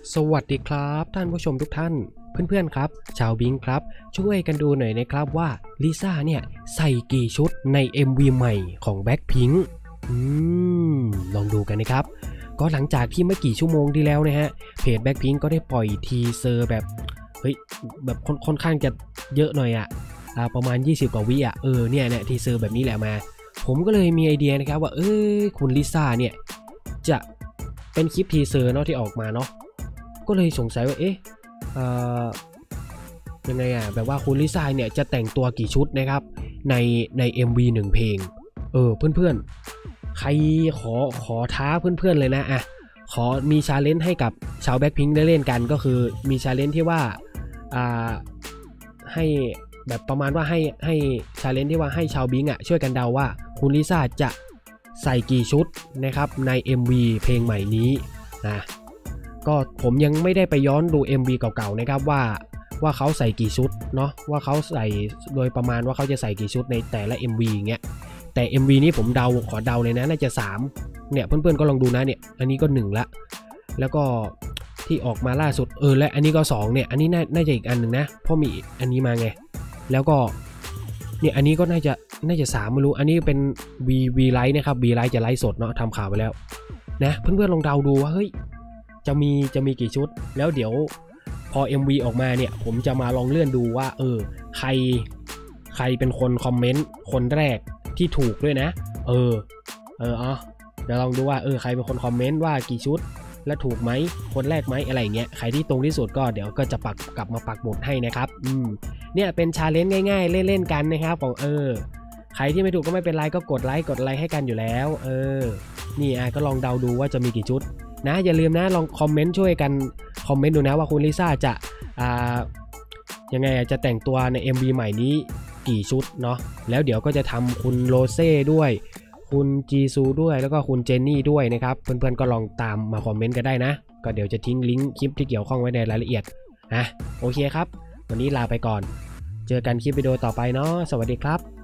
สวัสดีครับท่านผู้ชมทุกท่านเพื่อนๆครับชาวบิงครับช่วยกันดูหน่อยนะครับว่าลิซ่าเนี่ยใส่กี่ชุดใน MV ใหม่ของ Blackpink ลองดูกันนะครับก็หลังจากที่ไม่กี่ชั่วโมงที่แล้วนะฮะเพจ Blackpink ก็ได้ปล่อยทีเซอร์แบบแบบค่อนข้างจะเยอะหน่อยประมาณ20กว่าวิเนี่ยทีเซอร์แบบนี้แหละมาผมก็เลยมีไอเดียนะครับว่าคุณลิซ่าเนี่ยจะเป็นคลิปทีเซอร์เนาะที่ออกมาเนาะก็เลยสงสัยว่ายังไงแบบว่าคุณลิซ่าเนี่ยจะแต่งตัวกี่ชุดนะครับใน MV 1 เพลงเพื่อนๆใครขอท้าเพื่อนๆเลยนะขอมีชาเลนจ์ให้กับชาว Blackpink ได้เล่นกันก็คือมีชาเลนจ์ที่ว่าให้แบบประมาณว่าให้ชาเลนจ์ที่ว่าให้ชาวบิงช่วยกันเดาว่าคุณลิซ่าจะใส่กี่ชุดนะครับใน MV เพลงใหม่นี้นะก็ผมยังไม่ได้ไปย้อนดู MV เก่าๆนะครับว่าเขาใส่กี่ชุดเนาะว่าเขาใส่โดยประมาณว่าเขาจะใส่กี่ชุดในแต่ละ MV อย่างเงี้ยแต่ MV นี้ผมขอเดาเลยนะน่าจะ3เนี่ยเพื่อนๆก็ลองดูนะเนี่ยอันนี้ก็1ละแล้วก็ที่ออกมาล่าสุดและอันนี้ก็2เนี่ยอันนี้น่าจะอีกอันหนึ่งนะเพราะมีอันนี้มาไงแล้วก็เนี่ยอันนี้ก็น่าจะ3ไม่รู้อันนี้เป็น V Live นะครับ V Live จะไลฟ์สดเนาะทำข่าวไปแล้วนะเพื่อนๆลองเดาดูว่าเฮ้ยจะมีกี่ชุดแล้วเดี๋ยวพอ MV ออกมาเนี่ยผมจะมาลองเลื่อนดูว่าใครเป็นคนคอมเมนต์คนแรกที่ถูกด้วยนะเดี๋ยวลองดูว่าใครเป็นคนคอมเมนต์ว่ากี่ชุดและถูกไหมคนแรกไหมอะไรเงี้ยใครที่ตรงที่สุดก็เดี๋ยวก็จะกลับมาปักหมุดให้นะครับเนี่ยเป็นชาเลนจ์ง่ายๆเล่นๆกันนะครับของใครที่ไม่ถูกก็ไม่เป็นไรก็กดไลค์ให้กันอยู่แล้วนี่ก็ลองเดาดูว่าจะมีกี่ชุดนะอย่าลืมนะลองคอมเมนต์ช่วยกันคอมเมนต์ดูนะว่าคุณลิซ่าจะยังไงจะแต่งตัวใน MV ใหม่นี้กี่ชุดเนาะแล้วเดี๋ยวก็จะทำคุณโรเซ่ด้วยคุณจีซูด้วยแล้วก็คุณเจนนี่ด้วยนะครับเพื่อนๆก็ลองตามมาคอมเมนต์กันได้นะก็เดี๋ยวจะทิ้งลิงก์คลิปที่เกี่ยวข้องไว้ในรายละเอียดโอเคครับวันนี้ลาไปก่อนเจอกันคลิปวิดีโอต่อไปเนาะสวัสดีครับ